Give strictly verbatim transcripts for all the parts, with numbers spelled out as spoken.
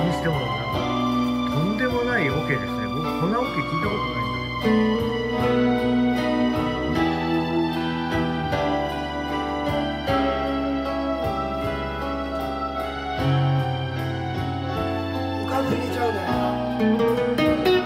にしてもなんかとんでもないオケですね。僕こんなオケ聞いたことないんだよ。 おかず入れちゃうね。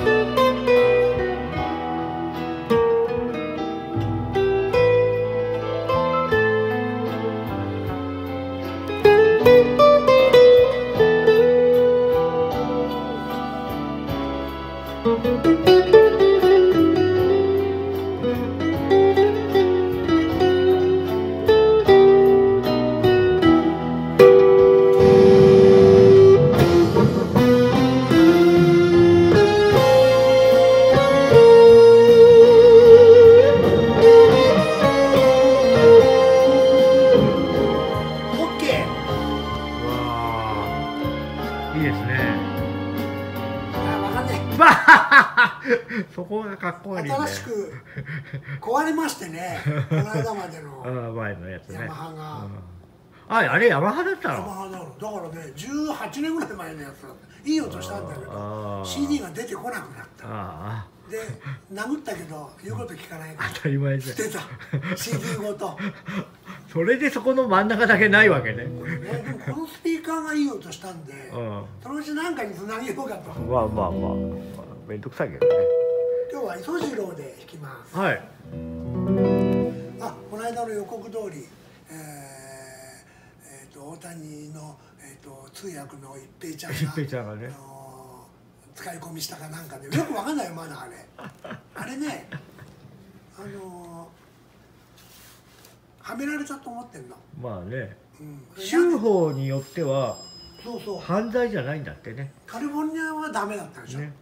いいですね。 あ、わかんない。 そこがかっこいいね。 新しく壊れましてね、この間までのああ、前のやつね。 ヤマハが。 うん、あ、あれヤマハだったの？ ヤマハなの。だからね、じゅうはちねんぐらい前のやつだった。いい音したんだけど、シーディー が出てこなくなった。 ああ。 で、殴ったけど言うこと聞かないから。 当たり前じゃん。 捨てた。シーディー ごと。 それでそこの真ん中だけないわけね。 ね、でもこのスピーカーがいい音したんで、うん、そのうち何かにつなげようかと。 まあまあまあ、まあ、めんどくさいけどね。 今日は磯次郎で弾きます。 はい。 あ、この間の予告通り、えーえー、と大谷の、えー、と通訳の一平ちゃんが、 一平ちゃんがね、 あのー、使い込みしたかなんかでよくわかんないよまだあれ。あれね、あのーはめられたと思ってんの。 まあね、うん、州法によってはそうそう犯罪じゃないんだってね。 カリフォルニアはダメだったでしょ、ね、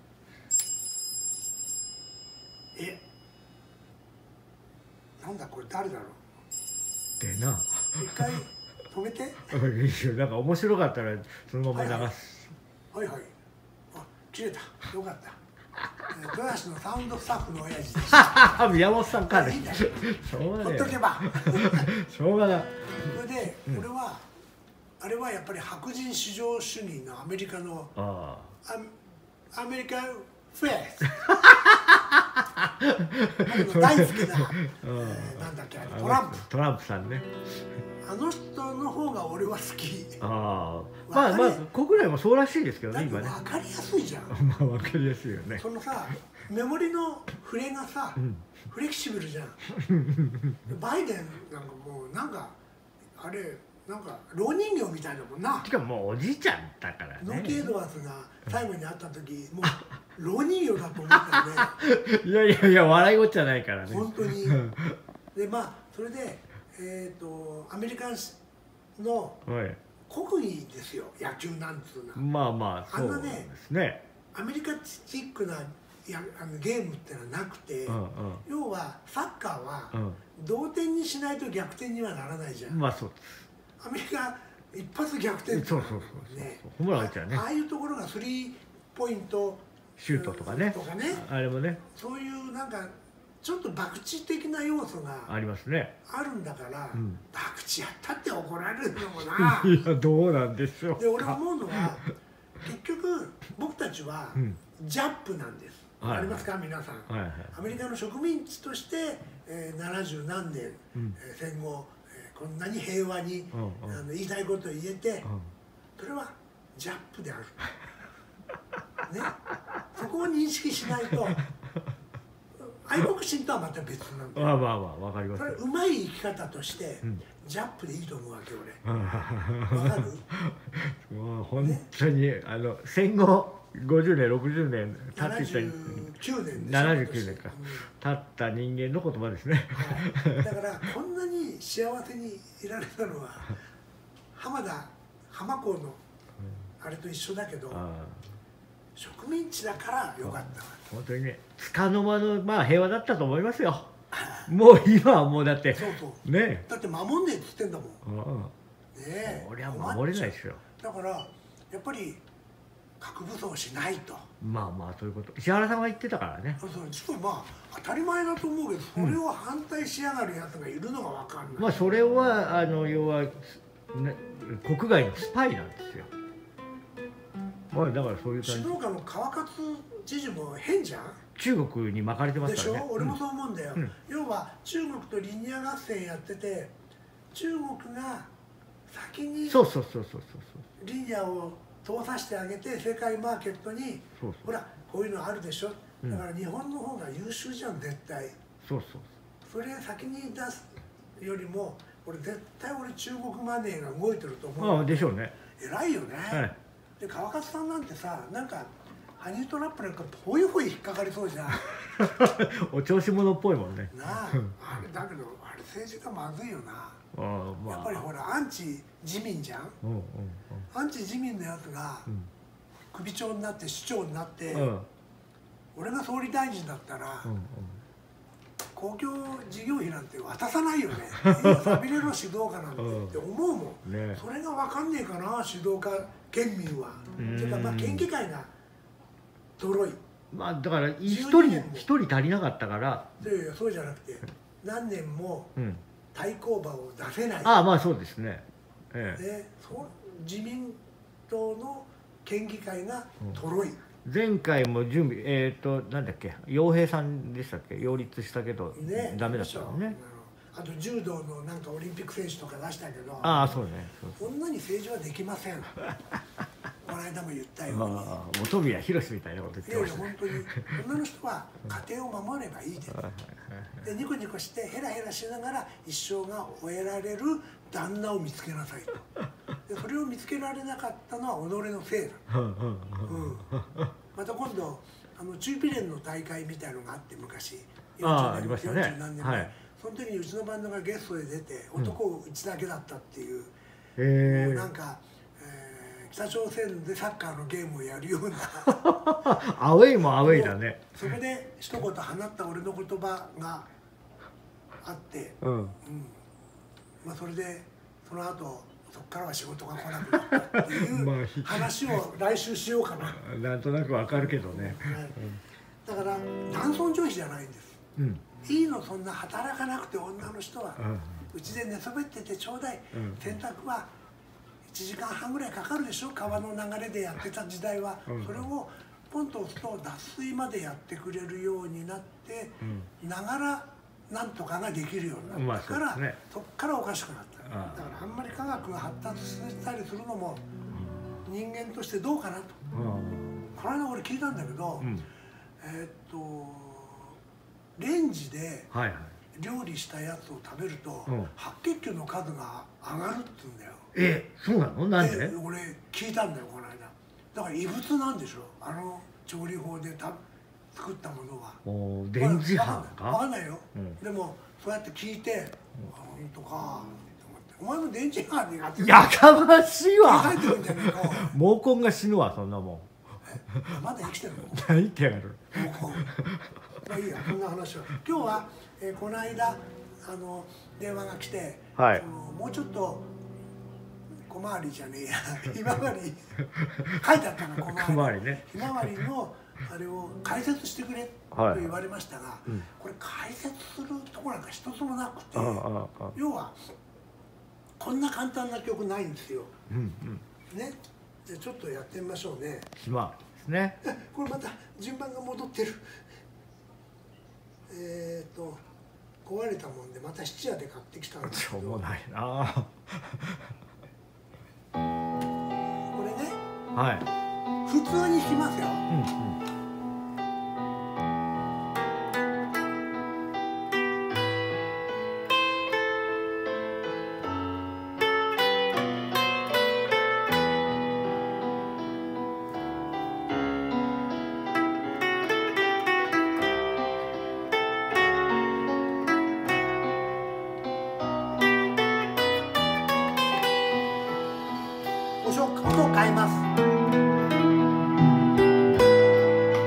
え、なんだこれ誰だろうでな、 一回止めて。 いいよ、なんか面白かったらそのまま流す。 はいはい、はいはい、あ、切れた、よかった。豊橋のサウンドスタッフの親父でした。 宮本さんかね。 いいんだよ。ほっとけば。 しょうがない。 それで、うん、俺はあれはやっぱり白人至上主義のアメリカのあアメリカンフェス。僕の大好きな、えー、なんだっけ、トランプ。 トランプさんね。 あの人の方が俺は好き。 ああ、まあまあ国内もそうらしいですけどね、今ね。 分かりやすいじゃん。 まあ分かりやすいよね。 そのさ、メモリの触れがさ、うん、フレキシブルじゃん。バイデンなんかもうなんかあれなんか老人形みたいだもんな。 しかももうおじいちゃんだからね。 ノーケードワースが最後に会った時、もう老人形だと思ったよね。 いやいやいや、笑いごっちゃないからね。 本当に。でまあそれで。えー、とアメリカの国技ですよ、野球なんつうのは。 まあまあそうですね。 アメリカチックなやあのゲームってのはなくて、うんうん、要はサッカーは同点にしないと逆転にはならないじゃん。 まあそうです。 アメリカ一発逆転ってそうそうそうね、ホームラン打っちゃうね。 ああいうところがスリーポイントシュートとかね、 とかね、 あれもね、 そういうなんかちょっと博打的な要素がありますね。あるんだから、うん、博打やったって怒られるのもな。 いやどうなんでしょう。 で俺思うのは結局僕たちはジャップなんです。わ、うん、かりますか、はい、皆さん、はいはい。アメリカの植民地として、えー、ななじゅうなんねん、うん、えー、戦後、えー、こんなに平和に、うんうん、あの言いたいことを言えて、うん、それはジャップである。ね、そこを認識しないと。愛国心とはまた別なんだよ。 まあまあまあ、わかります。 それうまい生き方として、うん、ジャップでいいと思うわけ俺。わかる？ もう本当に、ね、あの戦後ごじゅうねんろくじゅうねん経ってたななじゅうきゅうねんななじゅうきゅうねんか、うん、経った人間の言葉ですね。 はい、だからこんなに幸せにいられたのは浜田浜港のあれと一緒だけど。植民地だからよかった。 本当にね、束の間のまあ平和だったと思いますよ。もう今はもうだってそうそうね、 だって守んねえっつってんだもん。 うん、ねえ、俺は守れないですよ。 だからやっぱり核武装しないと。 まあまあそういうこと。石原さんが言ってたからね。 そうそう、まあ当たり前だと思うけど、それを反対しやがるやつがいるのがわかんない。 まあそれはあの要は、ね、国外のスパイなんですよ。 まあだからそういう感じ。 静岡の川勝知事も変じゃん。 中国に巻かれてますからね。 でしょ。俺もそう思うんだよ、 うん、 要は中国とリニア合戦やってて、中国が先にそうそうそうそうそうリニアを通させてあげて世界マーケットに、 そうそうほらこういうのあるでしょ、 うん、 だから日本の方が優秀じゃん絶対。 そうそうそれ先に出すよりも俺絶対俺中国マネーが動いてると思う。 ああでしょうね。 偉いよね、はい、で川勝さんなんてさ、なんかハニートラップなんかほいほい引っかかりそうじゃんお調子者っぽいもんね。 なあ、あれだけどあれ政治家まずいよな。あ、まあ、やっぱりほらアンチ自民じゃん、うんうんうん、アンチ自民のやつが首長になって市長になって、うん、俺が総理大臣だったら、うんうん、公共事業費なんて渡さないよねさびれの指導家なんてって思うもん、ね、それが分かんねえかな指導家県民は。っていうかまあ県議会がとろい。 まあだから一人一人足りなかったから。 いやいやそうじゃなくて何年も対抗馬を出せない、うん、 ああまあそうですね、ええ、 でそ自民党の県議会がとろい、 うん、前回も準備えっ、ー、となんだっけ陽平さんでしたっけ、擁立したけど、ね、ダメだったのね。 あと柔道のなんかオリンピック選手とか出したけど、 ああそうね、 こんなに政治はできませんこの間も言ったように、 本宮宏みたいなこと言ってましたね。 いやいや本当に女の人は家庭を守ればいいですでニコニコしてヘラヘラしながら一生が終えられる旦那を見つけなさいと。でそれを見つけられなかったのは己のせいだ、うん、また今度あの中ピレンの大会みたいのがあって昔よんじゅうねん何年前、はい、その時にうちのバンドがゲストで出て男うちだけだったっていう、 うん、 もうなんか、えー、北朝鮮でサッカーのゲームをやるようなアウェイもアウェイだね。 そこで一言放った俺の言葉があって、うんうん、まあそれでその後そこからは仕事が来なくなったっていう話を来週しようかななんとなくわかるけどね、 はい、だから男尊女卑じゃないんです、うん、いいのそんな働かなくて女の人はうち、うん、で寝そべっててちょうだい、うん、洗濯はいちじかんはんぐらいかかるでしょ、川の流れでやってた時代は、うん、それをポンと押すと脱水までやってくれるようになって、うん、ながらなんとかができるようになったから、まあ そ, ね、そっからおかしくなった。だからあんまり科学が発達したりするのも人間としてどうかなと、うん、この間俺聞いたんだけど、うん、えー、っとレンジで料理したやつを食べると、はいはい、白血球の数が上がるって言うんだよ。 えそうなの？なんで？ 俺聞いたんだよこの間。だから異物なんでしょ、あの調理法でた作ったものは。 お電磁波か？ 分かんないよ、うん、でもそうやって聞いて、うん、本当かお前も電池が苦手だ。 やかましいわ。毛根が死ぬわそんなもん。 まだ生きてるの？ 生きてやる。 毛根。まあいいや、こんな話は。今日は、えー、この間あの電話が来て、はい、そのもうちょっと小回りじゃねえや、ひまわり書いてあったの小回り。 小回りね。 ひまわりのあれを解説してくれと言われましたが、はいうん、これ解説するところなんか一つもなくて、ああああ要は。こんな簡単な曲ないんですよ。うんうん、ね、じゃあちょっとやってみましょうね。 ひまわりですね。 これまた順番が戻ってる。えっと壊れたもんでまた質屋で買ってきたんですけど。しょうもないな。これね。はい。普通に弾きますよ。うんうん。音を変えます。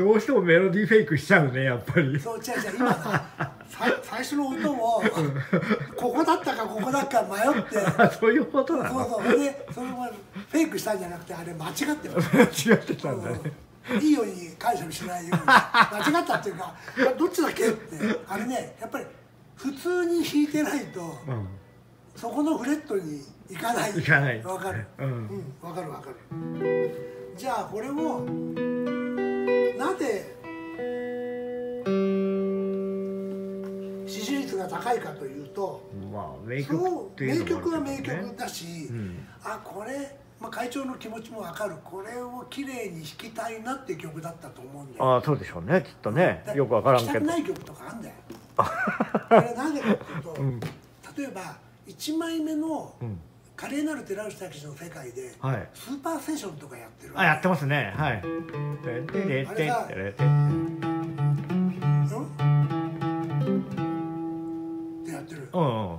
どうしてもメロディーフェイクしちゃうね、やっぱり。 そう、違う違う、今さ最初の音をここだったかここだか迷ってそういうことなの。 そうそう、でそれもフェイクしたんじゃなくて、あれ間違ってます間違ってたんだね。 いいように解釈しないように間違ったっていうか、どっちだっけって、あれね、やっぱり普通に弾いてないと、うん、そこのフレットにいかない。 いかない。 わかる。うん、うん、わかるわかる。じゃあこれをなぜ支持率が高いかというと、 まあ名曲っていうのもあるけどね。 名曲は名曲だし、 うん、 あ、これ。まあ会長の気持ちも分かる、これを綺麗に弾きたいなっていう曲だったと思うんだよ。 ああ、そうでしょうね、きっとね。よく分からんけど。 弾きたくない曲とかあるんだよ。これなぜかっていうと、うん、例えばいちまいめの「華麗なる寺内タケシの世界」で、はい、スーパーセッションとかやってる。 あ、やってますね。はい。あれさ、 ってやってる。うんうん。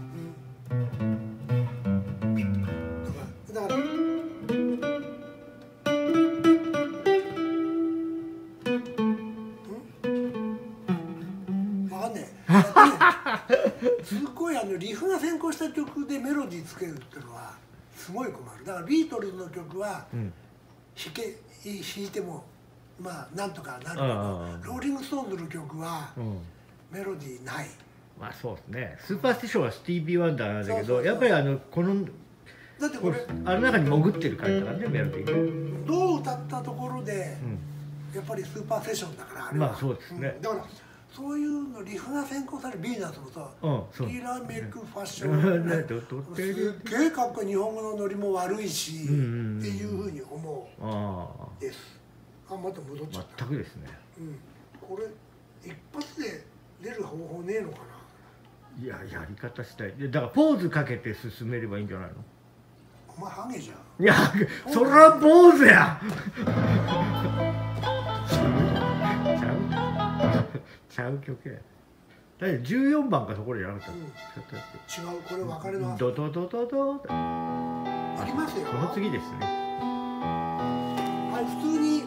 すごいあのリフが先行した曲でメロディーつけるっていうのはすごい困る。だからビートルズの曲は弾け弾いてもまあなんとかなるけど、ローリング・ストーンズの曲はメロディーない。 まあそうですね。スーパースティションはスティービー・ワンダーなんだけど、やっぱりあのこのだってこれあの中に潜ってる感じだからね、メロディー。 どう歌ったところでやっぱりスーパーセッションだからあれは。 まあそうですね。 だからそういうのリフが先行されるビーナスもさ、リラメイクファッション、すっげえかっこいい、日本語のノリも悪いしっていうふうに思うです。あ、また戻っちゃった。 全くですね。 うん、これ一発で出る方法ねえのかな。 いや、やり方したい。だからポーズかけて進めればいいんじゃないの。 お前ハゲじゃん。 いや、そりゃ坊主や。ちゃう曲や。だってじゅうよんばんかそこでやらなかった。 違う、これ分かれます。 ドドドドド。 ありますよ。 その次ですね。 はい、普通に。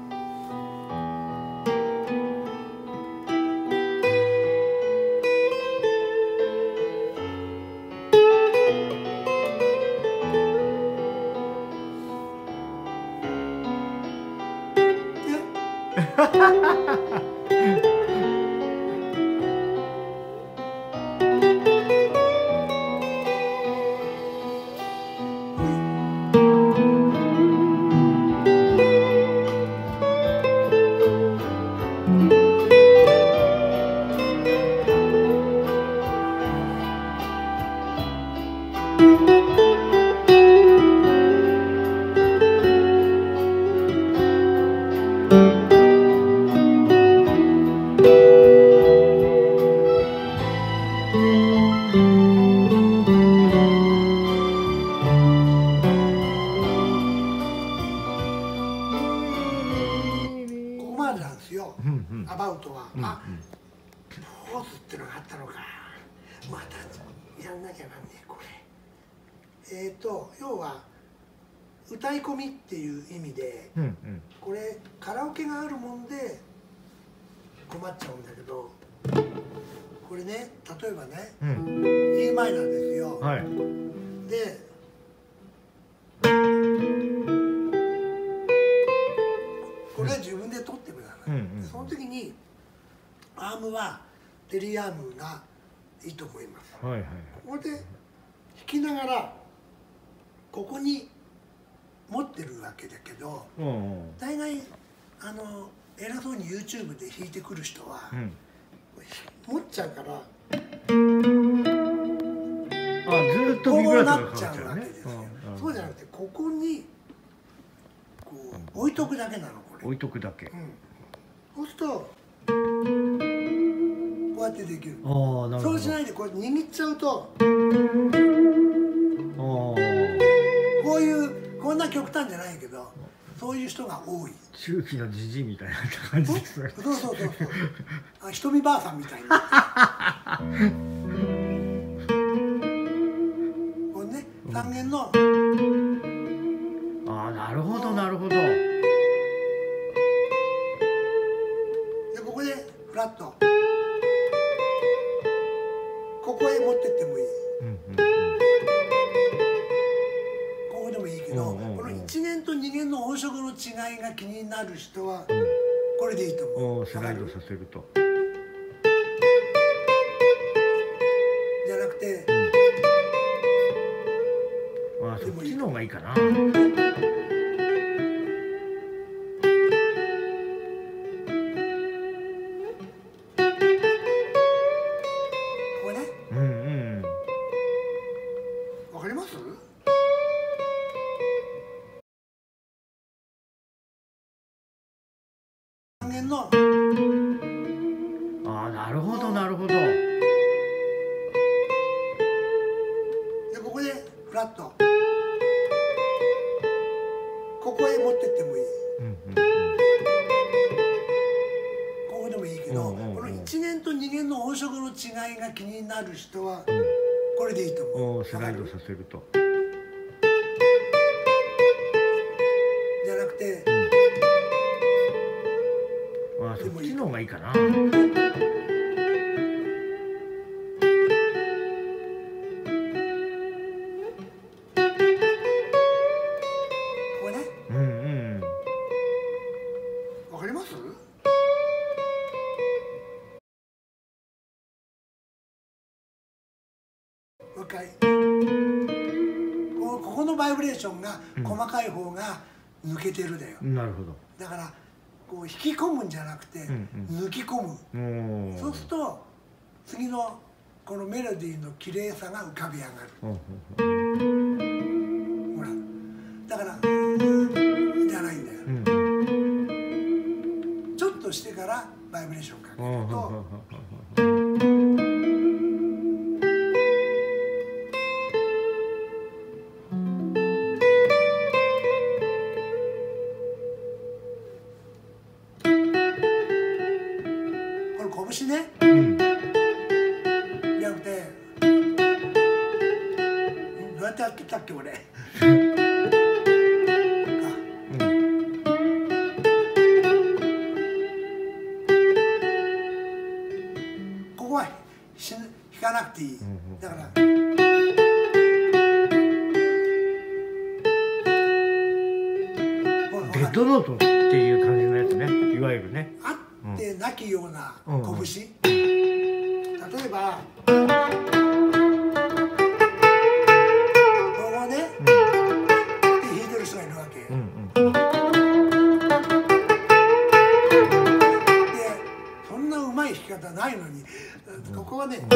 アバウトは、うん、あ、ポーズってのがあったのか。またやんなきゃなんねえこれ。えっ、ー、と要は歌い込みっていう意味で、うんうん、これカラオケがあるもんで困っちゃうんだけど、これね、例えばね、うん、イーマイナーですよ。はい、でこれは自分で取ってください。うんうん、その時にアームはテリーアームがいいと思います。はいはいはい、ここで弾きながらここに持ってるわけだけど、うんうん、大概あの偉そうに ユーチューブ で弾いてくる人は、うん、持っちゃうからあずっとビブラートがかかっちゃうね。こうなっちゃうわけですよ。 うんうん、そうじゃなくてここにこう置いとくだけなのこれ。 置いとくだけ。うん、 そうするとこうやってできる。ああ、なるほど。そうしないでこう握っちゃうと、こういうこんな極端じゃないけどそういう人が多い。 中期のじじいみたいな感じですね。 そうそうそうそう。あ、ひとみばあさんみたいな。これね、三弦の。 ああ、なるほどなるほど。 ここへ持ってってもいい、 うんうんうん、 ここでもいいけど、うんうんうん、このいちげんとにげんの音色の違いが気になる人はこれでいいと思う、 うん、スライドさせるとじゃなくて、 うん、あ、そっちの方がいいかな。ああ、なるほどなるほど。でここでフラット、ここへ持ってってもいい、うんうんうん、ここでもいいけど、うんうんうん、このいちげんとにげんの音色の違いが気になる人はこれでいいと思う、 うん、スライドさせるとじゃなくて、 うん、あ、そっちの方がいいかな。ここのバイブレーションが細かい方が抜けてるだよ、 うん、なるほど。 だからこう引き込むんじゃなくて抜き込む、うんうん、そうすると次のこのメロディーの綺麗さが浮かび上がる、うん、ほらだからじゃないんだよ、うん、ちょっとしてからバイブレーションかけると拳ね、うん、じゃなくてどうやってやってたっけ俺うん、ここは弾かなくていい、だからベッドノートっていう感じのやつね、いわゆるね、 あってなきような拳、うん、例えばここね、うん、で弾いてる人がいるわけ、うんうん、でそんなうまい弾き方ないのに、うん、ここはね、うん、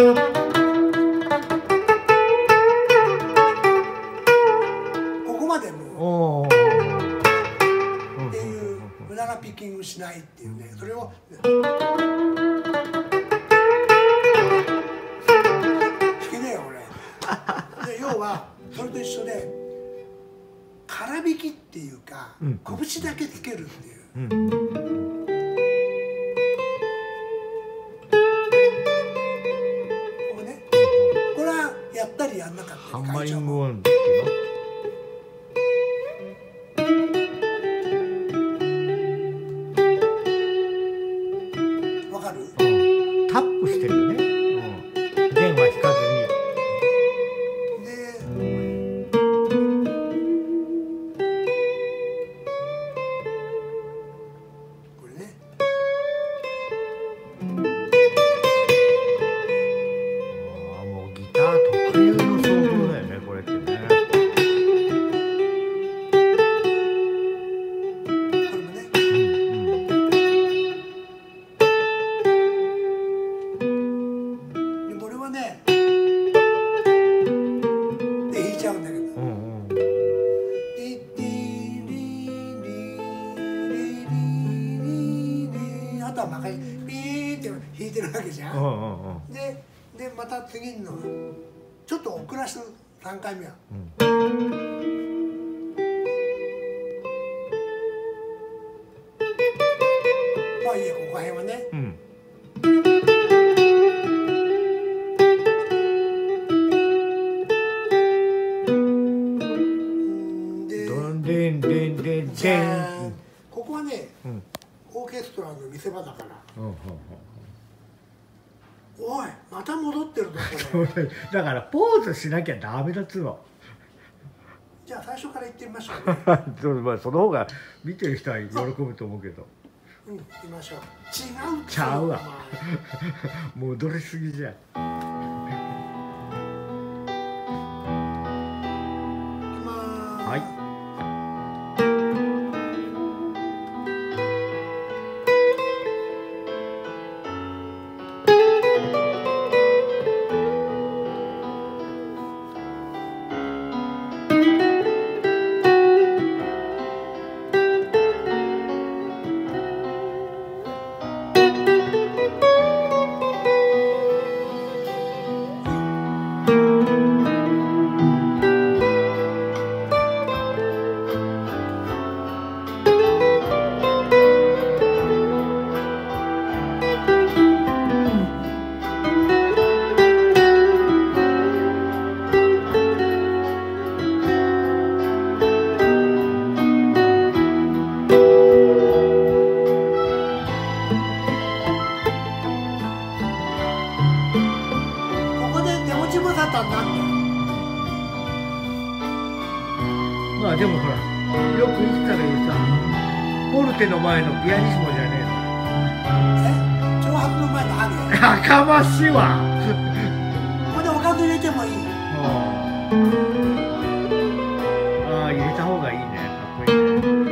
ここまでもうっていう無駄なピッキングしないっていうね、それを弾けねえよ俺で要はそれと一緒で空弾きっていうか、うん、拳だけつけるっていう、うん、これね、これはやったりやんなかったり、 ハンマリング音っていうのタップしてるよね、うん、弦は弾かずにで、うん、 これね、 ああもうギター特有の奏法だよねこれってね。 弾いてるわけじゃん、うんうんうん、で, でまた次のちょっと遅らすさんかいめは、うん、まあいいや、ここら辺はね、うん、でドンデンデンデンデン、 ここはね、うん、オーケストラの見せ場だから、うんうんうん、 おいまた戻ってるぞこれだからポーズしなきゃダメだっつうの。 じゃあ最初から言ってみましょうねまあその方が見てる人は喜ぶと思うけど。 うん行きましょう。違うちゃうわ戻りすぎじゃん。 いきまーす。 はい。まあでもほらよく言ってたら言うさ、ポルテの前のピアニッシモじゃねえ挑発の前のハゲえの。やかましいわここでおかず入れてもいい。 ああ入れた方がいいね。かっこいいね。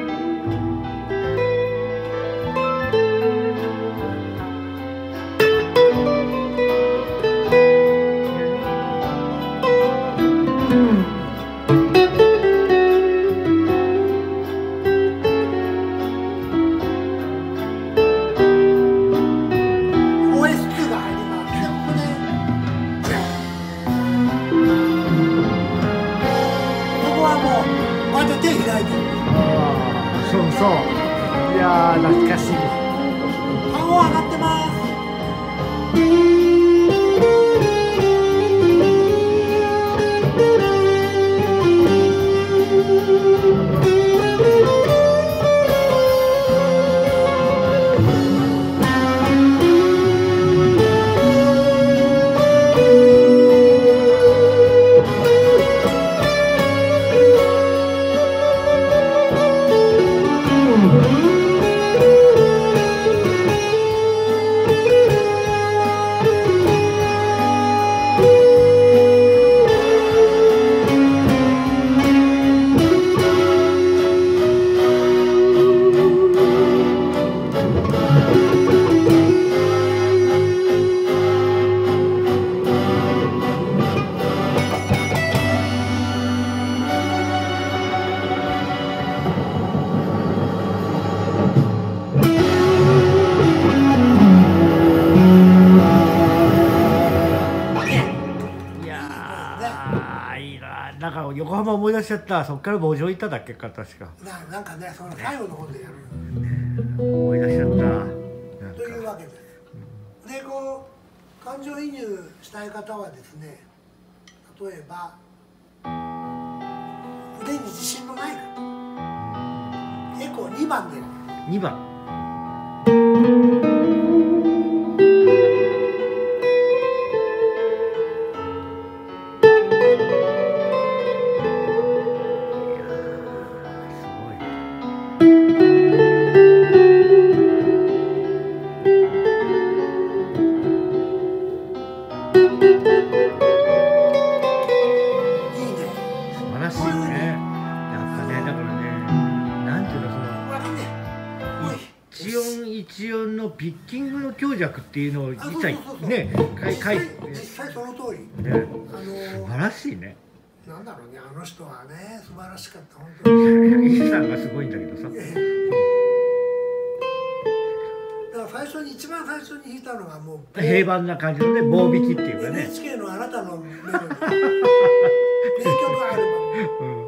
そうそういやー懐かしい。 顔上がってます。 だから横浜思い出しちゃった。そっから墓場行っただっけか確か。 ななんかねその最後の方でやる、 思い出しちゃった。 というわけです。でこう感情移入したい方はですね、例えば腕に自信のない方、エコーにばんでにばん。一音一音のピッキングの強弱っていうのを実際ね書いて実際その通り、 ね、あの素晴らしいね。 なんだろうね、あの人はね素晴らしかった本当に。 石さんがすごいんだけどさ。だから最初に一番最初に弾いたのがもう平凡な感じのね棒弾きっていうかね。 エヌエイチケー のあなたのメロディー名曲アルバム。うん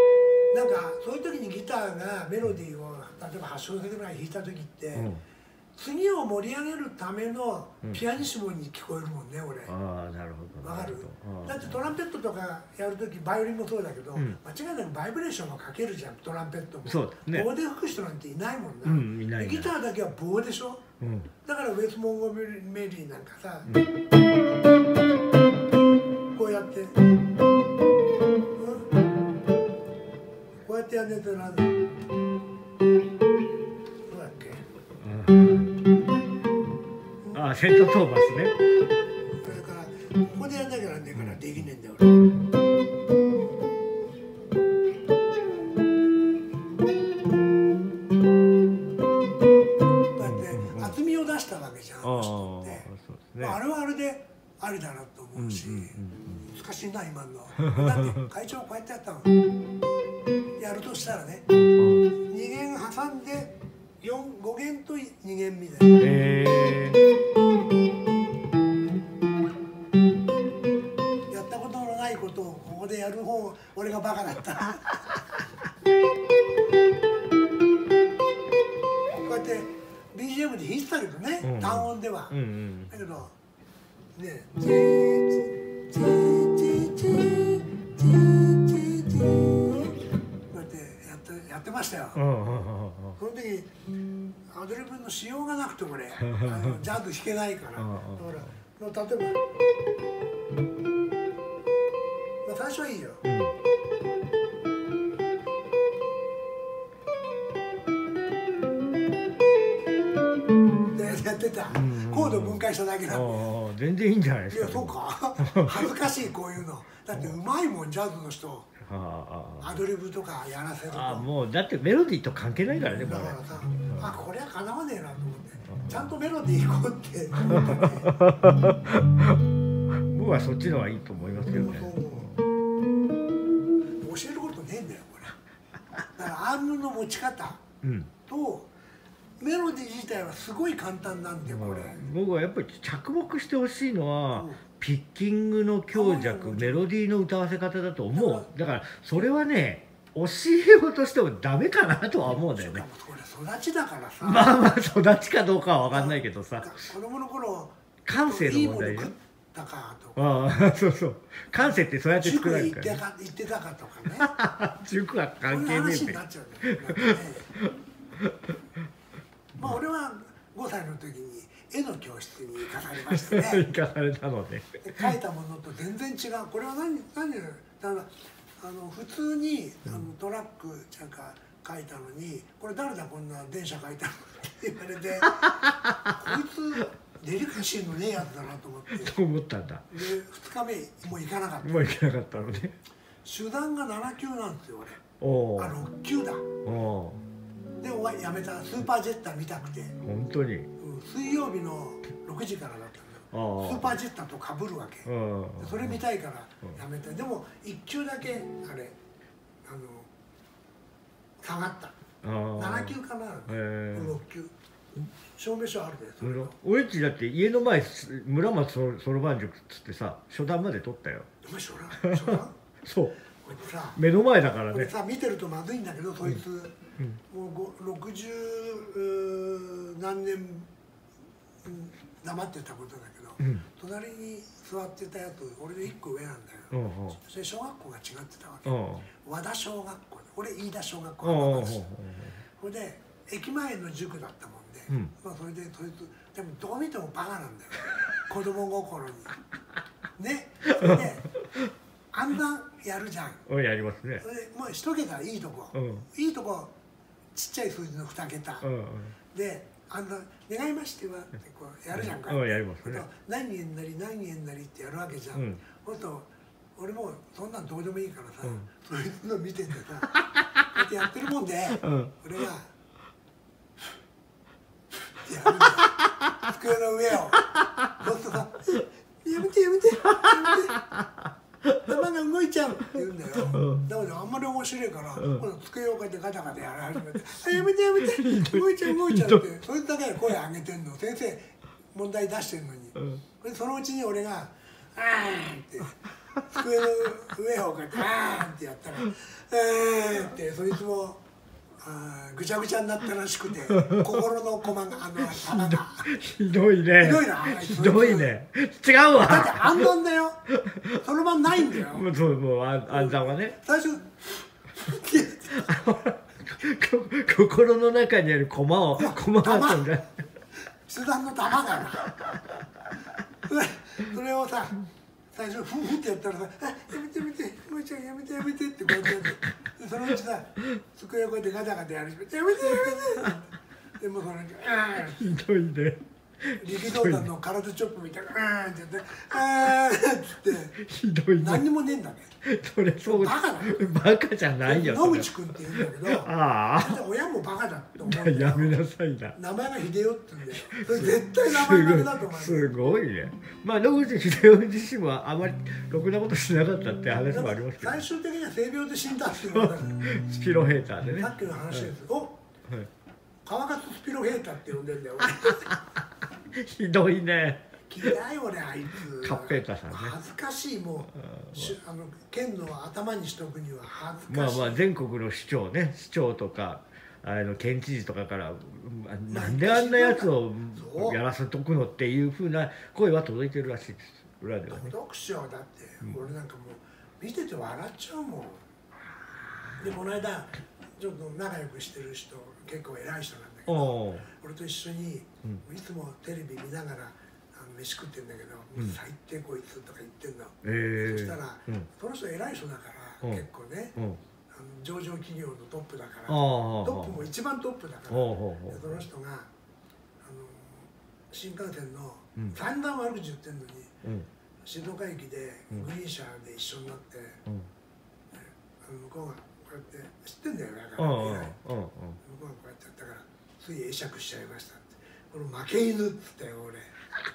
なんかそういう時にギターがメロディーを例えばはち小節ぐらい弾いた時って、うん、 次を盛り上げるためのピアニッシモに聞こえるもんね、俺。 ああ、なるほど。 わかる？だってトランペットとかやるときバイオリンもそうだけど、間違いなくバイブレーションがかけるじゃん、トランペットも。 そうね。 棒で吹く人なんていないもんな。 うん、いない。 ギターだけは棒でしょ。うん、だからウェス・モンゴメリーなんかさ、うん、こうやって、うん、こうやってやんねえとな。どうだっけ？うん、 ああ、セント・トーマスね。 それからここでやんなきゃなんねえからできねえんだよ俺。厚みを出したわけじゃん、あの人って。まあ、あれはあれでありだなと思うし、難しいな今の。だって会長こうやってやったの。やるとしたらね、に弦挟んでよん、ご弦とに弦みたいな。へやったことのないことをここでやる方、俺がバカだった。こうやって ビージーエム で弾いてたけどね、うん、単音では、うんうん、だけどね「チーチーチーチーチーチーチー」こうやってやってやってましたよ。その時アドリブのしようがなくて俺あのジャズ弾けないから、だから例えば、まあ、最初はいいよ。やってた、コード分解しただけなんで。 全然いいんじゃないですか。 いや、そうか。恥ずかしい、こういうの。だってうまいもん、ジャズの人。アドリブとかやらせると。 あ、もうだってメロディーと関係ないからね。 だからさ、あ、これはかなわねえなと思って。ちゃんとメロディーいこうって思ったね。 僕はそっちの方がいいと思いますけどね。 教えることねえんだよ、これ。だからアームの持ち方と。メロディー自体はすごい簡単なんでこれ、 僕はやっぱり着目してほしいのは、うん、ピッキングの強弱、メロディーの歌わせ方だと思う。だからそれはね教えようとしてもダメかなとは思うんだよね。 これ育ちだからさ、 まあまあ育ちかどうかは分かんないけどさ、 子供の頃感性の問題よ。 だかとか、ああそうそう、感性ってそうやって作られるから、 ね、塾行ってたかとかね。 塾は関係ねえって。まあ俺はごさいの時に絵の教室に行かされましたね。 行かされたので。 描いたものと全然違う。これは何何だからあの普通にあのトラックちゃんか描いたのに、これ誰だこんな電車描いたのって言われて、こいつデリカシーのねえやつだなと思って。 そう思ったんだ。 でふつかめもう行かなかった。 もう行かなかったのね。 手段がなな級なんですよ俺。 おあろっ級だ。おでお前やめた。スーパージェッター見たくて。 本当に、 うん、水曜日のろくじからだったんだよ。スーパージェッターとかぶるわけ。それ見たいからやめた。でもいっ級だけあれあの下がった。なな級かな、ろっ級。証明書あるで。 俺っちだって家の前村松そろばん塾っつってさ初段まで取ったよ。 お前初段初段そう目の前だからね。これさ見てるとまずいんだけど、そいつ、うん、もうろくじゅう何年、うん、黙ってたことだけど、うん、隣に座ってたやつ俺でいっこ上なんだよ。うん、それ小学校が違ってたわけ。和田小学校、俺飯田小学校浜松市。それで駅前の塾だったもんで、うん、まあそれでそいつでもどう見てもバカなんだよ子供心にね。それであんなやるじゃん。 やりますね。 それでもう一桁いいとこ、うん、いいとこちっちゃい数字のに桁、うん、であんな「願いましては」ってこうやるじゃんか。 うん、やりますね。 何円なり何円なりってやるわけじゃん。うん、ほんと俺もそんなんどうでもいいからさ、うん、そういうの見ててさこうやってやってるもんで、うん、俺がってやるんだよ机の上を。そうするとさ「やめてやめてやめて頭が動いちゃう」って言うんだよ。だからあんまり面白いから、うん、今度机をこうやってガタガタやり始めて「あやめてやめて動いちゃう動いちゃう」ってそれだけで声上げてんの。先生問題出してんのに、うん、でそのうちに俺が「あーん」って机の上をこうやって「あーん」ってやったら「あーん」ってそいつもあぐちゃぐちゃになったらしくて心の駒があの玉がひどいね、 ひどいな、 ひどいね、違うわ、 だって暗算だよ、その場ないんだよ、 もうそうもう暗算はね、 最初心の中にある駒を駒があったんだ、 手段の玉がなそれそれをさ最初フンフンってやったらさ「あやめてやめてもうちゃんやめてやめて」ってこうやってやってでそのうちさ机をこうやってガタガタやり始めて「やめてやめて」でもうそのうち「ああ」 ひどいね、 力道山の空手チョップみたいな「ああ」ってやって「ああ」って言ってひどいね、 何にもねえんだね、 それそうバカだバカじゃないよ、 野口君って言うんだけど、 ああ親もバカだって思うんだよ、 やめなさいな、 名前が秀夫って言うんだよ、それ絶対名前だけだと思う、 すごいね、まあ野口秀夫自身はあまりろくなことしなかったって話もありますけど、 最終的には性病で死んだっていうのがスピロヘーターでね、 さっきの話です、お、はい、川勝スピロヘーターって呼んでんだよひどいね、 嫌い俺あいつ、 カッペーターさんね、 恥ずかしい、もうあの剣の頭にしとくには恥ずかしい、 まあまあ全国の市長ね、市長とかあの県知事とかからなんであんなやつをやらせとくのっていうふうな声は届いてるらしいです、裏ではね。 届くしょ、だって、うん、俺なんかもう見てて笑っちゃうもん。でこの間ちょっと仲良くしてる人結構偉い人なんだけど、俺と一緒に、うん、いつもテレビ見ながらあの飯食ってんだけど、うん、最低こいつとか言ってんの、えー、そしたら、うん、その人偉い人だから、うん、結構ね、うん、あの上場企業のトップだから、トップも一番トップだから、その人があの新幹線の散々悪口言ってんのに、うん、静岡駅でグリーン車で一緒になって、うん、あの向こうがこうやって知ってんだよね、だから偉い、向こうがこうやってやったからつい会釈しちゃいましたって、この負け犬っつったよ俺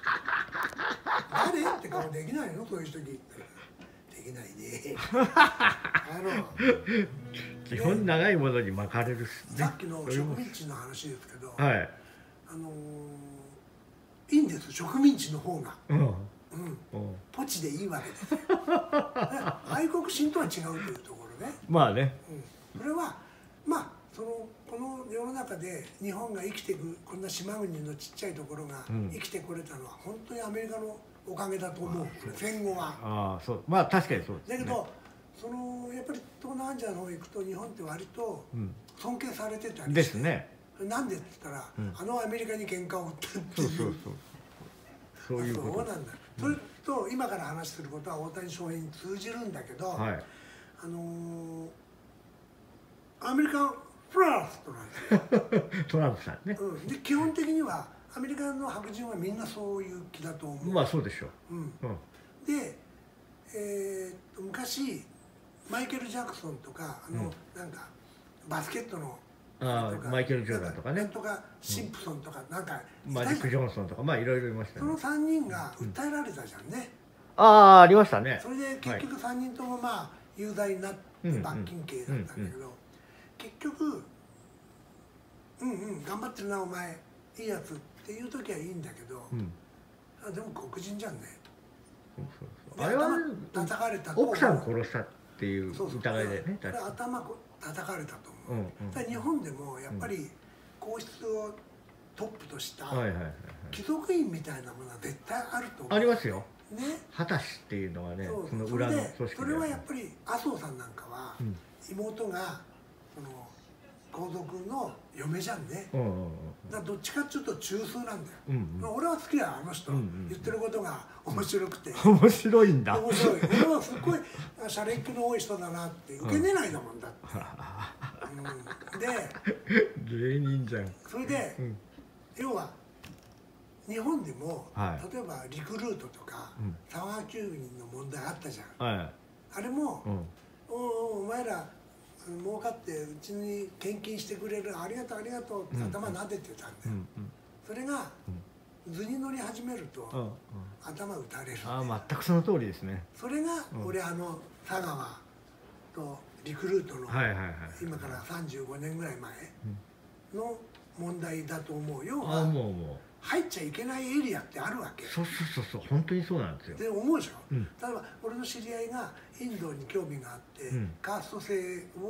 誰って顔できないの、そういう人聞いて、できないねあの基本長いものに巻かれる、ね、 さっきの植民地の話ですけど、 はい、 あのいいんです、植民地の方が、うん、うん、ポチでいいわけですよ愛国心とは違うというところね、 まあね、 うん、それはまあそのこの世の中で日本が生きていく、こんな島国のちっちゃいところが生きてこれたのは本当にアメリカのおかげだと思う、戦後は。 ああ、そう、まあ確かにそうです、ね、 だけどそのやっぱり東南アジアの方行くと日本って割と尊敬されてたりして、うん、 ですね。 なんでって言ったら、うん、あのアメリカに喧嘩を売ったっていう、そうそうそうそういうこと、そうなんだ、うん、それと今から話することは大谷翔平に通じるんだけど、はい、あのー、アメリカンフランスとなんですよトランプさんね、 うん、で基本的にはアメリカの白人はみんなそういう気だと思う。 まあそうでしょう、うんうん、で、えー、と昔マイケル・ジャクソンとかあの、うん、なんかバスケットのあマイケル・ジョーダンとかね、 なんとかシンプソンとか、なんかマジック・ジョンソンとか、まあいろいろいましたね。 そのさんにんが訴えられたじゃんね、 うん、ああありましたね。 それで結局さんにんともまあ有罪になって罰金刑だったんだけど、結局うんうん頑張ってるなお前いいやつっていう時はいいんだけど、うん、あでも黒人じゃんね。 そうそうそう、あれは叩かれた奥さん殺したっていう疑いでね、 そうそう、頭叩かれたと思う、うんうん、日本でもやっぱり皇室をトップとした貴族院みたいなものは絶対あると思う。 ありますよね、 畑氏っていうのはね、 そうその裏の組織で、 それはやっぱり麻生さんなんかは、うん、妹がその皇族の嫁じゃんね、うんうんうん、だからどっちかっていうと中枢なんだよ、うんうん、俺は好きだよあの人、うんうん、言ってることが面白くて、 面白いんだ、 面白い、俺はすごいシャレっ気の多い人だなって受け狙いだもんだって、うん、で芸人じゃん。 それで、うん、要は日本でも、はい、例えばリクルートとか、うん、佐川急便の問題あったじゃん、はい、あれも、うん、お, お前ら儲かってうちに献金してくれるありがとうありがとうって頭撫でてたんだよ、うんうん、それが、うん、図に乗り始めると、うんうん、頭打たれる、ね、 ああ全くその通りですね。 それが、うん、俺あの佐川とリクルートの、はいはいはい、今からさんじゅうごねんぐらい前の問題だと思うよ。 あもうもう入っちゃいけないエリアってあるわけ。 そうそうそうそう、本当にそうなんですよ。 で思うでしょ、うん、例えば俺の知り合いがインドに興味があって、うん、カースト制を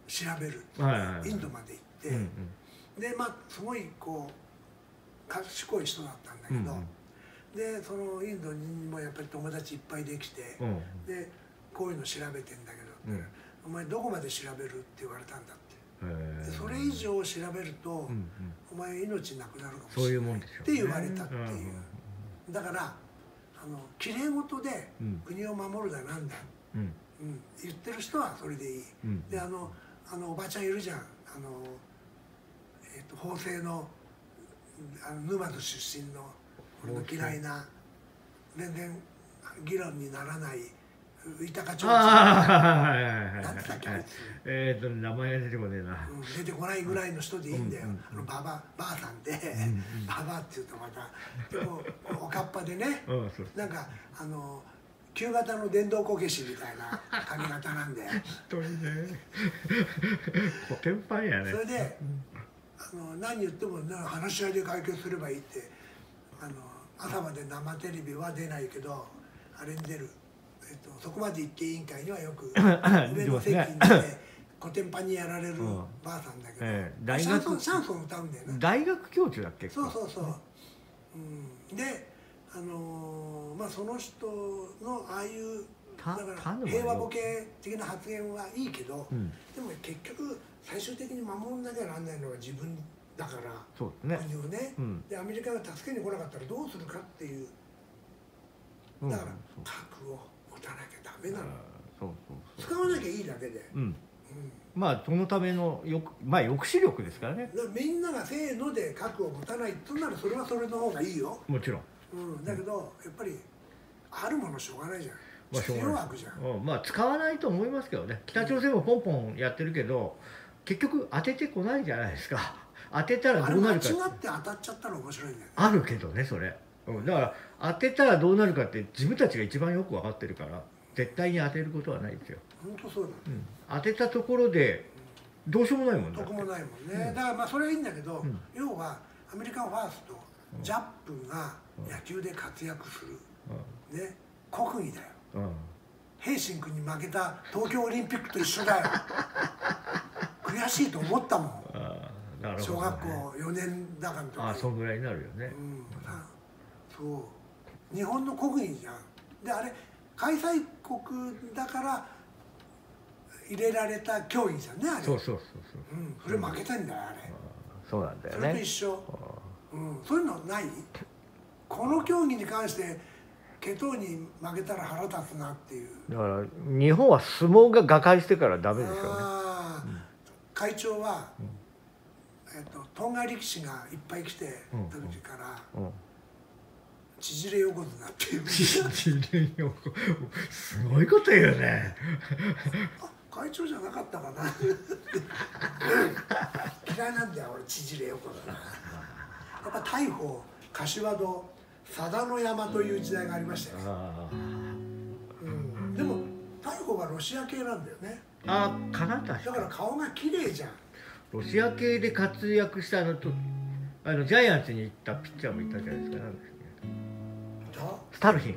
調べるインドまで行って、うんうん、でまあすごいこう賢い人だったんだけど、うんうん、でそのインドにもやっぱり友達いっぱいできて、うん、でこういうの調べてんだけど、うん、お前どこまで調べるって言われたんだって。でそれ以上調べると、うんうん、お前命なくなるかもしれないって言われたっていう、うん、だからあのきれい事で国を守るだなんだ、うんうん、言ってる人はそれでいい、うん、であのあのおばちゃんいるじゃん、あの、えー、と法政のあの沼津出身の俺の嫌いな全然議論にならない飯高町長なんてだっけあいつ、 えっと名前が出てこねえな、 うん、出てこないぐらいの人でいいんだよ、あのババばあさんで、うん、ババっていうとまたでもおかっぱでねなんかあの旧型の電動こけしみたいな髪型なんで本当にねコテンパンやね。 それであの何言っても、ね、話し合いで解決すればいいってあの朝まで生テレビは出ないけどあれに出る、えっと、そこまで行って委員会にはよく上の席に出てコテンパンにやられるばあさんだけど、えー、シャンソンシャンソン歌うんだよね。 大学教授だっけ。 そうそうそう、うん、であのー、まあその人のああいうだから平和ボケ的な発言はいいけど、うん、でも結局最終的に守んなきゃなんないのは自分だから、 そうですね、 国をね、うん、でアメリカが助けに来なかったらどうするかっていう、だから核を持たなきゃダメなの、そうそうそう使わなきゃいいだけで、うんうん、 まあそのためのよく、まあ、抑止力ですからね。 だからみんながせーので核を持たないとならそれはそれの方がいいよ、 もちろん、 うん、だけどやっぱりあるものしょうがないじゃん、まあ、必要悪じゃん、 うん、まあ使わないと思いますけどね。北朝鮮もポンポンやってるけど、結局当ててこないじゃないですか。当てたらどうなるか。 あれ間違って当たっちゃったら面白いんだよね。 あるけどねそれ、うん、だから当てたらどうなるかって自分たちが一番よく分かってるから絶対に当てることはないですよ。 本当そうだ、 うん、当てたところでどうしようもないもんだって。どこもないもんね、うん、だからまあそれはいいんだけど、うん、要はアメリカンファースト、うん、ジャップが野球で活躍する、うん、ね、国技だよ、うん、平信君に負けた東京オリンピックと一緒だよ悔しいと思ったもん。あ、なるほどね、小学校よねんだかの時。 ああ、そんぐらいになるよね、うん、 そう日本の国技じゃん。であれ開催国だから入れられた競技じゃんね、あれ。 そうそうそうそう、 うん、それ負けてんだよあれ。 そうなんだよね。 それと一緒、うん、そういうのない。この競技に関してケトに負けたら腹立つなっていう。 だから日本は相撲が瓦解してからダメですよね。 あ、うん、会長は、うん、えっとトンガ力士がいっぱい来てた時から、うんうん、縮れ横綱っていう。 縮れ横すごいこと言うね。 あ、会長じゃなかったかな。嫌いなんだよ俺、縮れ横綱。やっぱ大砲、柏戸、佐田の山という時代がありましたよね。うん、でも大砲はロシア系なんだよね。 あ、かな、確か。 だから顔が綺麗じゃん。 ロシア系で活躍したあのとあのジャイアンツに行ったピッチャーもいたじゃないですか。なんですか、スタルヒン。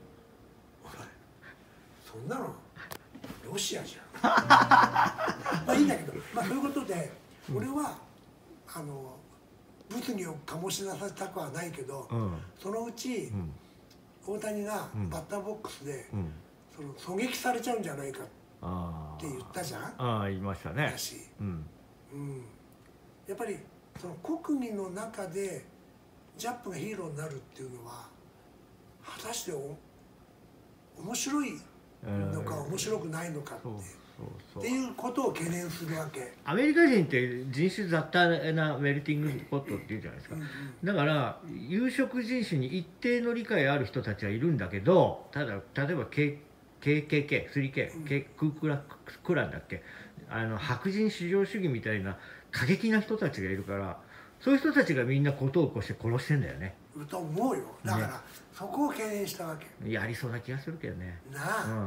そんなのロシアじゃん。まあいいんだけど、まあそういうことで、うん、俺はあの物議を醸し出させたくはないけど、うん、そのうち、うん、大谷がバッターボックスで、うん、その狙撃されちゃうんじゃないかって言ったじゃん。 ああ、言いましたね。 だし、うんうん、やっぱりその国技の中でジャップがヒーローになるっていうのは果たしてお面白いのか、えー、面白くないのかって。そうそうそうっていうことを懸念するわけ。 アメリカ人って人種雑多なメルティングポットっていうじゃないですか、うんうん、だから有色人種に一定の理解ある人たちはいるんだけど、ただ例えば ケーケーケー、スリーケー、うん、クークラクランだっけ、あの白人至上主義みたいな過激な人たちがいるから、そういう人たちがみんな事を起こして殺してんだよね。 と思うよ。だから、ね、そこを懸念したわけ。 やりそうな気がするけどね。 なあ、うん、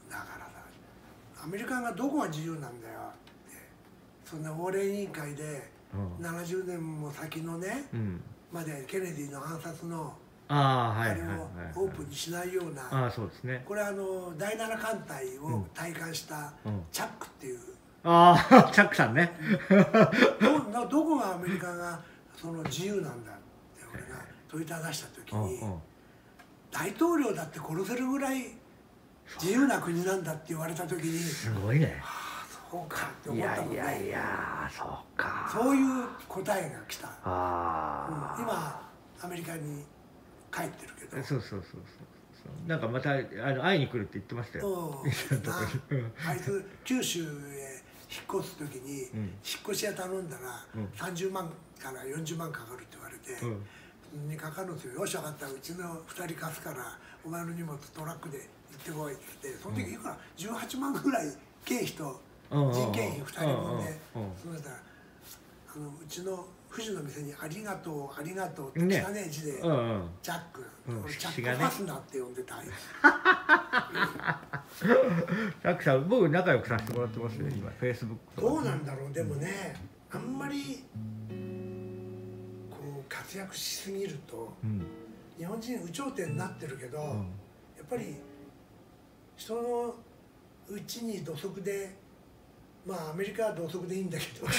だからアメリカがどこが自由なんだよって、そんな法令委員会でななじゅうねんも先のね、うん、までケネディの暗殺のあれをオープンにしないような、これはあのだいなな艦隊を体感したチャックっていうああ、チャックさんね。 ど, どこがアメリカがその自由なんだって俺が問いただした時に、うんうん、大統領だって殺せるぐらい自由な国なんだって言われた時にすごいね。 はあ、そうかって思ったもんね。 いやいやいや、そうか。 そういう答えが来た。 あ、 うん、今アメリカに帰ってるけど。 そうそうそうそう。なんかまたあの会いに来るって言ってましたよ。 あいつ九州へ引っ越す時に、うん、引っ越し屋頼んだら、うん、さんじゅうまんからよんじゅうまんかかるって言われて、うん、にかかるんですよ。よし分かった、うちのふたり貸すからお前の荷物トラックで行ってこいって言って、その時いくらじゅうはちまんぐらい経費と人件費ふたりぶんで、そうしたらあのうちの富士の店に「ありがとうありがとう」って汚ねえ字で、うんうん、ジャック、うん、俺チャックファスナーって呼んでた。チャックさん僕仲良くさせてもらってますね今フェイスブック。 どうなんだろう。でもね、あんまりこう活躍しすぎると、うん、日本人有頂天になってるけど、うん、やっぱり人のうちに土足で、まあアメリカは土足でいいんだけど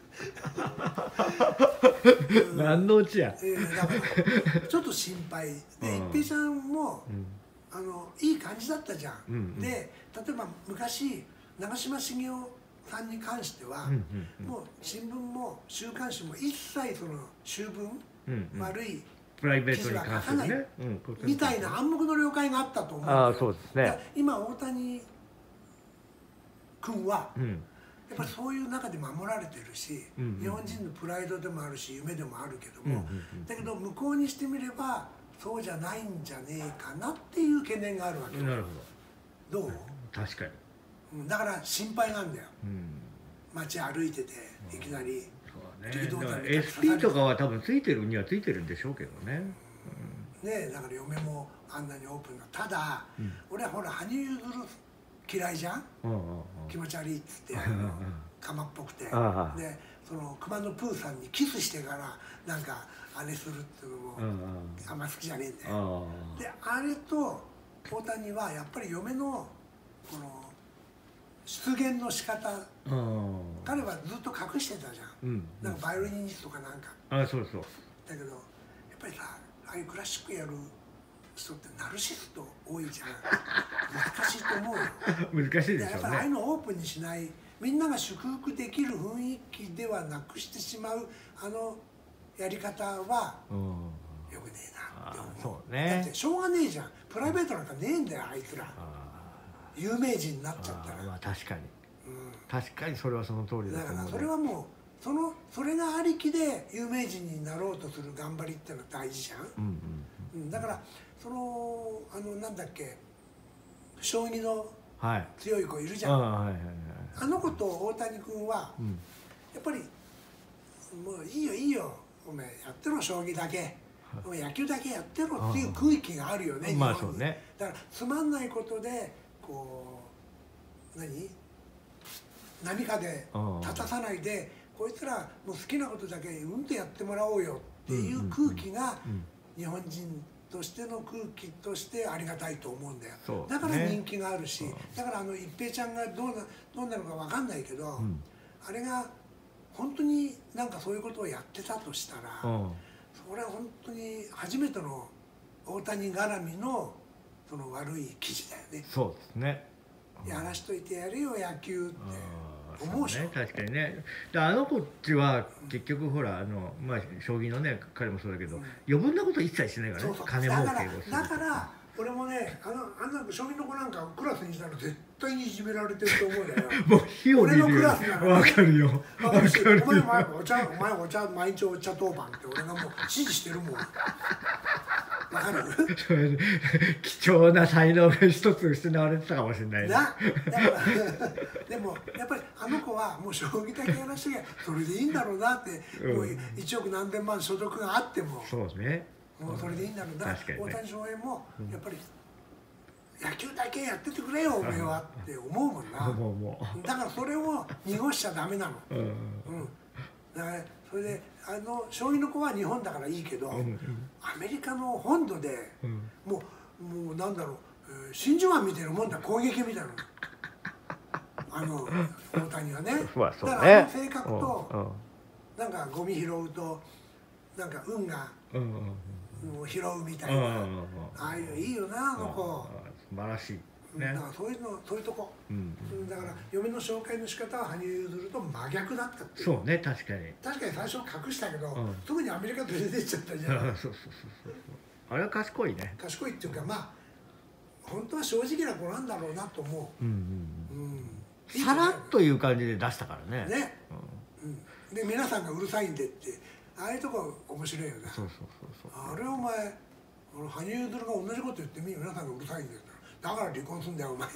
うん、何のうちや、 えー、だからちょっと心配で、一平ちゃんも、うん、あのいい感じだったじゃん、うんうん、で例えば昔長嶋茂雄さんに関しては、うんうんうん、もう新聞も週刊誌も一切その週文、うんうん、悪いプライベートに関してね、 うん、みたいな暗黙の了解があったと思うんだよ。 あ、そうですね。 今大谷君は、うん、やっぱりそういう中で守られてるし、うんうん、日本人のプライドでもあるし夢でもあるけども、うんうんうん、だけど向こうにしてみればそうじゃないんじゃねえかなっていう懸念があるわけ。 なるほど。どう？ 確かに。 だから心配なんだよ、うん、街歩いてていきなり、 うん、そうね、エスピー とかは多分ついてるにはついてるんでしょうけどね、 うん、ねえ、だから嫁もあんなにオープンな。ただ、うん、俺はほら羽生結弦嫌いじゃん、うんうんうん、気持ち悪いっつってカマっぽくて、でその熊野プーさんにキスしてからなんかあれするっていうのもあんま好きじゃねえんだよ。であれと大谷はやっぱり嫁のこの出現の仕方、彼はずっと隠してたじゃん、うん、なんかバイオリニストかなんか。 あ、そうそう。 だけどやっぱりさ、ああいうクラシックやる人ってナルシスト多いじゃん。難しいと思うよ。 難しいでしょうね。 やっぱりああいうのオープンにしない、みんなが祝福できる雰囲気ではなくしてしまうあのやり方はよくねえなって思う。そうね。だってしょうがねえじゃん。プライベートなんかねえんだよあいつら。有名人になっちゃったら。 まあ確かに、うん、確かにそれはその通りだと思う。 だからそれはもうそのそれがありきで有名人になろうとする頑張りっていうのは大事じゃん、うんうんうん、だからそのあのなんだっけ将棋の強い子いるじゃん、はい、あの子と大谷君は、うん、やっぱりもういいよいいよお前やってろ将棋だけ、もう野球だけやってろっていう空気があるよね、日本に。まあそうね。だからつまんないことでこう何何かで立たさないで、こいつらもう好きなことだけうんとやってもらおうよっていう空気が日本人としての空気としてありがたいと思うんだよ、ね、だから人気があるし、だからあの一平ちゃんがどうなどうなるか分かんないけど、うん、あれが本当になんかそういうことをやってたとしたら、うん、それは本当に初めての大谷絡みのその悪い記事だよね。 そうですね。 やらしといてやれよ野球って思うし、 ね、確かにね。であの子っちは結局ほらあの、まあ、将棋のね彼もそうだけど、うん、余分なこと一切しないからね。そうそう、金儲けをする。 だから俺もね、あのあんな将棋の子なんかクラスにしたら絶対にいじめられてると思うんだよ。もう火を見るよ。俺のクラスならわかるよ。わかるよ。 お前お前お茶お前お茶毎日お茶当番って俺がもう指示してるもん。わかる？ 貴重な才能が一つ失われてたかもしれないね。 な、だからでもやっぱりあの子はもう将棋だけやらしてきゃそれでいいんだろうなって、うん、もういちおく何千万所得があってもそうね。 もうそれでいいんだろうな。大谷翔平もやっぱり野球だけやっててくれよおめえはって思うもんな。だからそれを濁しちゃダメなの。うん。うん。だからそれであの将棋の子は日本だからいいけど、うんうん、アメリカの本土で、うん、もうもうなんだろう、えー、真珠湾みたいなもんだ、攻撃みたいなの。 あの大谷はね。 まあそうね。 だからあの性格となんかゴミ拾うとなんか運が拾うみたいな、ああいういいよなあの子。 素晴らしい。 だからそういうの、そういうとこ、うん、だから嫁の紹介の仕方は羽生結弦と真逆だったって。 そうね、確かに確かに最初隠したけど、うん、特にアメリカと出てっちゃったじゃん。そうそうそうそう、 あれは賢いね。 賢いっていうか、まあ本当は正直な子なんだろうなと思う。うんうんうん、さらっという感じで出したからね。 ね、うんうん、で皆さんがうるさいんでってああいうとこ面白いよね。そうそうそうそう、あれお前羽生結弦が同じこと言ってみ皆さんがうるさいんだよ、だから離婚すんだよお前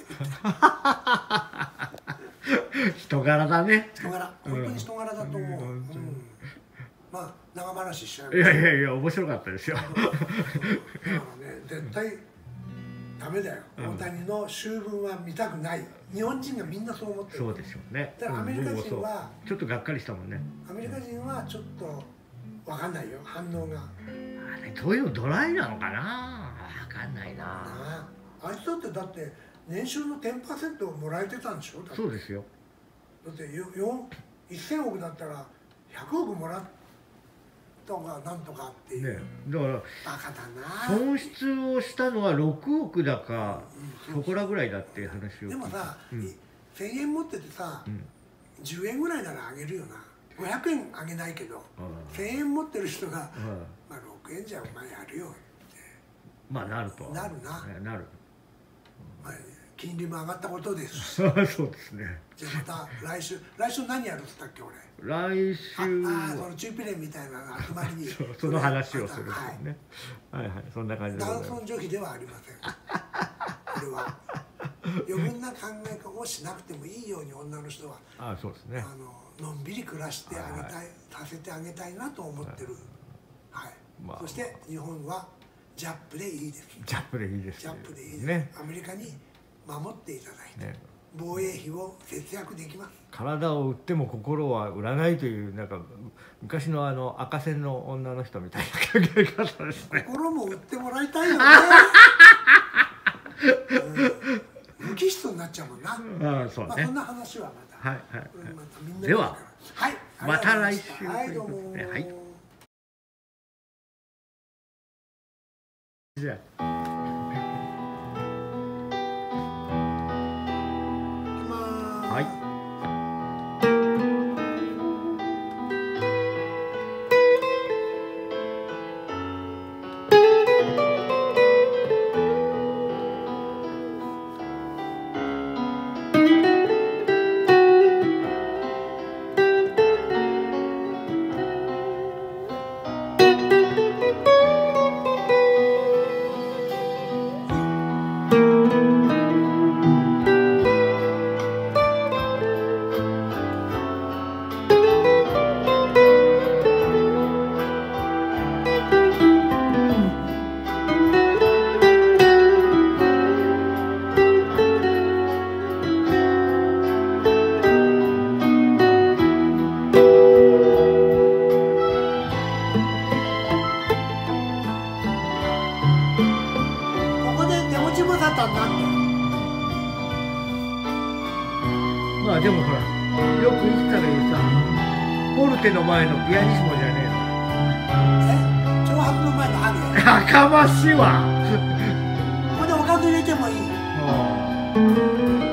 人柄だね。 人柄、本当に人柄だと思う。うんうん、まあ長話しちゃう。 いやいやいや面白かったですよ。だからね絶対ダメだよ、うん、大谷の秋分は見たくない。日本人がみんなそう思ってる。 そうでしょうね。 だからアメリカ人は、 うん、ちょっとがっかりしたもんね。 アメリカ人はちょっと分かんないよ、反応が。 あれどういうのドライなのかな、分かんないな。 ああいつだってだって年収の じゅっパーセント もらえてたんでしょ。 そうですよ。 だってせんおくだったらひゃくおくもらったがなんとかっていう、ね、だからバカだな。 損失をしたのはろくおくだか、うん、そこらぐらいだっていう話を。 でもさ、うん、せんえん持っててさ、うん、じゅうえんぐらいならあげるよな。ごひゃくえんあげないけど、せんえん持ってる人が、まあ、ろくえんじゃお前やるよって、 まあなるとなるな、 なる、 まあ、金利も上がったことです。 そうですね。 じゃあまた来週来週何やるっつったっけ俺。 来週ああそのチューピレンみたいな集まりにそ, その話をするんですね。はいはい、そんな感じで。 男尊女卑ではありません。これは余分な考え方をしなくてもいいように女の人はあそうですね。 あののんびり暮らしてあげたい、はい、させてあげたいなと思ってる。はい。まあ、そして日本はジャップでいいです。 ジャップでいいです。 ジャップでいいです。ね、アメリカに守っていただいて、ね、防衛費を節約できます。 体を売っても心は売らないというなんか昔のあの赤線の女の人みたいな考え方ですね。 心も売ってもらいたいよね。うん、無機質になっちゃうもんな。ああそうね。まあそんな話はまた。はいはい。またみんなでははいまた来週。 はいどうも。はい。 じゃあ。はい。まあでもほらよく言ってたけどさ、ポルテの前のピアニッシモじゃねえの。 え？挑発の前のハゲ？ やかましいわ。 ここでおかず入れてもいい。